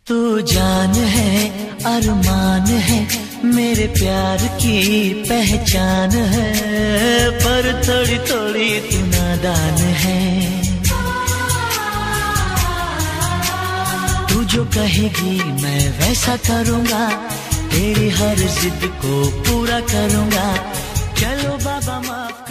तू जान है अरमान है मेरे प्यार की पहचान है, पर थोड़ी थोड़ी तू नादान है। तू जो कहेगी मैं वैसा करूँगा, तेरी हर जिद को पूरा करूँगा। चलो बाबा माफ